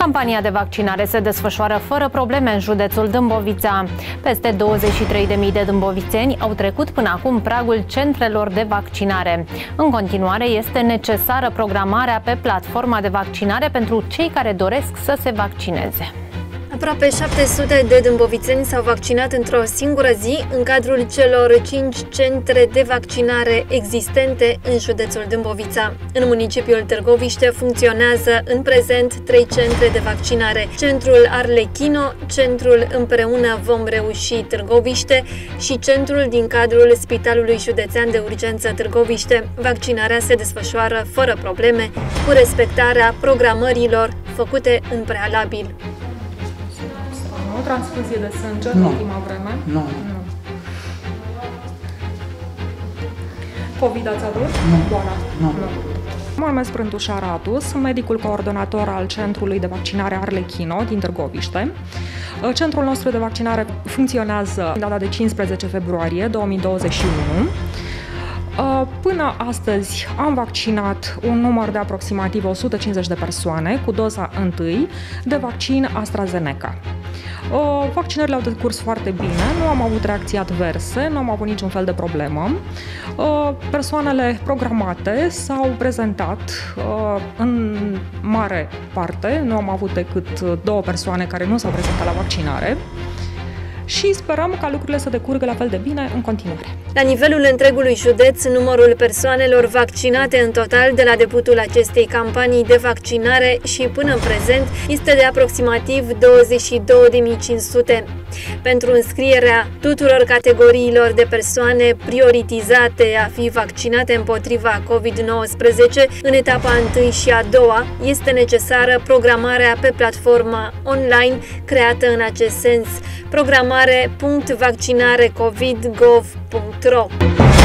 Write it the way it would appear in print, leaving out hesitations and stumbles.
Campania de vaccinare se desfășoară fără probleme în județul Dâmbovița. Peste 23.000 de dâmbovițeni au trecut până acum pragul centrelor de vaccinare. În continuare, este necesară programarea pe platforma de vaccinare pentru cei care doresc să se vaccineze. Aproape 700 de dâmbovițeni s-au vaccinat într-o singură zi în cadrul celor 5 centre de vaccinare existente în județul Dâmbovița. În municipiul Târgoviște funcționează în prezent 3 centre de vaccinare: Centrul Arlechino, Centrul Împreună Vom Reuși Târgoviște și Centrul din cadrul Spitalului Județean de Urgență Târgoviște. Vaccinarea se desfășoară fără probleme, cu respectarea programărilor făcute în prealabil. O transfuzie de sânge în ultima vreme? Nu. COVID ați adus? Boala? Nu. Mă numesc Brântușa Radu, sunt medicul coordonator al Centrului de Vaccinare Arlechino din Târgoviște. Centrul nostru de vaccinare funcționează în data de 15 februarie 2021. Până astăzi am vaccinat un număr de aproximativ 150 de persoane cu doza întâi de vaccin AstraZeneca. Vaccinările au decurs foarte bine, nu am avut reacții adverse, nu am avut niciun fel de problemă. Persoanele programate s-au prezentat în mare parte, nu am avut decât 2 persoane care nu s-au prezentat la vaccinare. Și sperăm ca lucrurile să decurgă la fel de bine în continuare. La nivelul întregului județ, numărul persoanelor vaccinate în total de la debutul acestei campanii de vaccinare și până în prezent este de aproximativ 22.500. Pentru înscrierea tuturor categoriilor de persoane prioritizate a fi vaccinate împotriva COVID-19 în etapa 1 și a 2 este necesară programarea pe platforma online creată în acest sens: programare.vaccinarecovid.gov.ro.